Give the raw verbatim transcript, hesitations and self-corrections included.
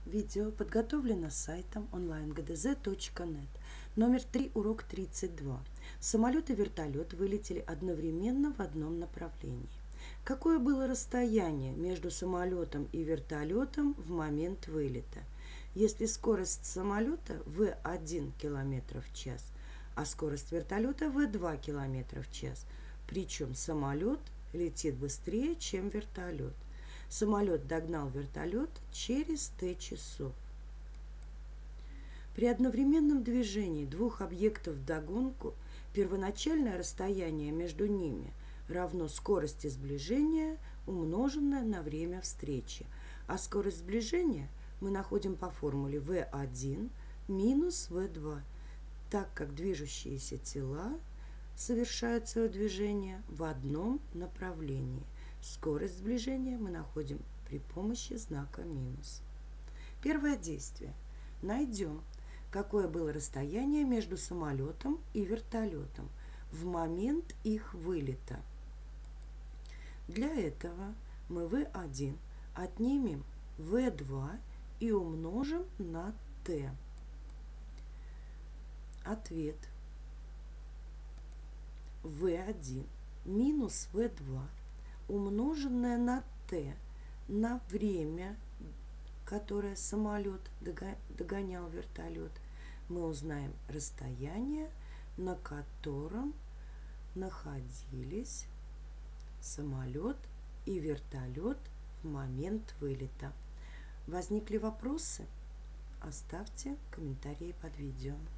Видео подготовлено сайтом онлайн гэ дэ зэ точка нет. Номер три, урок тридцать два. Самолет и вертолет вылетели одновременно в одном направлении. Какое было расстояние между самолетом и вертолетом в момент вылета? Если скорость самолета вэ один километр в час, а скорость вертолета вэ два километра в час, причем самолет летит быстрее, чем вертолет. Самолет догнал вертолет через тэ часов. При одновременном движении двух объектов вдогонку первоначальное расстояние между ними равно скорости сближения, умноженное на время встречи. А скорость сближения мы находим по формуле вэ один минус вэ два, так как движущиеся тела совершают свое движение в одном направлении. Скорость сближения мы находим при помощи знака минус. Первое действие. Найдем, какое было расстояние между самолетом и вертолетом в момент их вылета. Для этого мы вэ один отнимем вэ два и умножим на t. Ответ. вэ один минус вэ два умноженное на t, на время, которое самолет догонял вертолет, мы узнаем расстояние, на котором находились самолет и вертолет в момент вылета. Возникли вопросы? Оставьте комментарии под видео.